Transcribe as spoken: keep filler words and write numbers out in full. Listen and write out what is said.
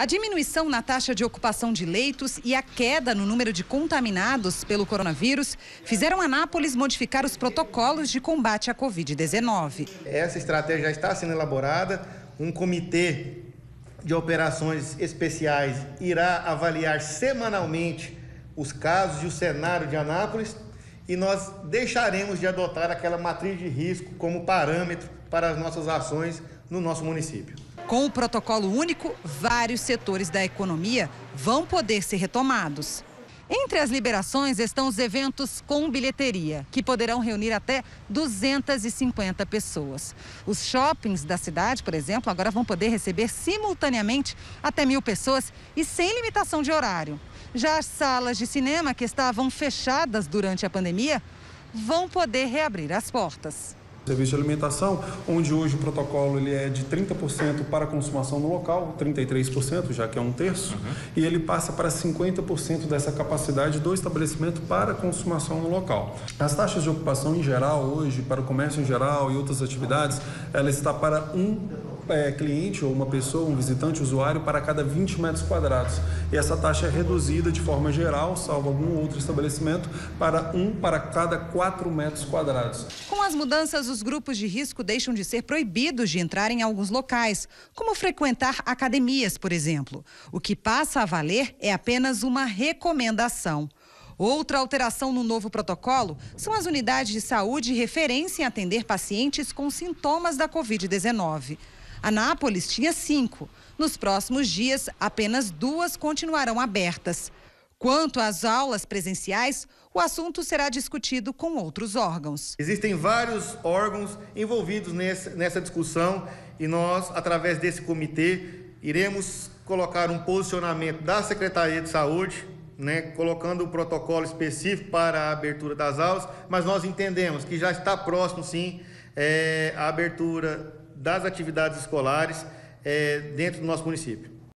A diminuição na taxa de ocupação de leitos e a queda no número de contaminados pelo coronavírus fizeram Anápolis modificar os protocolos de combate à covid dezenove. Essa estratégia já está sendo elaborada. Um comitê de operações especiais irá avaliar semanalmente os casos e o cenário de Anápolis e nós deixaremos de adotar aquela matriz de risco como parâmetro para as nossas ações no nosso município. Com o protocolo único, vários setores da economia vão poder ser retomados. Entre as liberações estão os eventos com bilheteria, que poderão reunir até duzentas e cinquenta pessoas. Os shoppings da cidade, por exemplo, agora vão poder receber simultaneamente até mil pessoas e sem limitação de horário. Já as salas de cinema, que estavam fechadas durante a pandemia, vão poder reabrir as portas. Serviço de alimentação, onde hoje o protocolo ele é de trinta por cento para consumação no local, trinta e três por cento, já que é um terço, uhum. e ele passa para cinquenta por cento dessa capacidade do estabelecimento para consumação no local. As taxas de ocupação em geral hoje, para o comércio em geral e outras atividades, ela está para um é, cliente ou uma pessoa, um visitante, usuário, para cada vinte metros quadrados. E essa taxa é reduzida de forma geral, salvo algum outro estabelecimento, para um para cada quatro metros quadrados. Com as mudanças, os grupos de risco deixam de ser proibidos de entrar em alguns locais, como frequentar academias, por exemplo. O que passa a valer é apenas uma recomendação. Outra alteração no novo protocolo são as unidades de saúde referência em atender pacientes com sintomas da covid dezenove. Anápolis tinha cinco. Nos próximos dias, apenas duas continuarão abertas. Quanto às aulas presenciais, o assunto será discutido com outros órgãos. Existem vários órgãos envolvidos nessa, nessa discussão e nós, através desse comitê, iremos colocar um posicionamento da Secretaria de Saúde, né, colocando um protocolo específico para a abertura das aulas, mas nós entendemos que já está próximo, sim, é, a abertura das atividades escolares é, dentro do nosso município.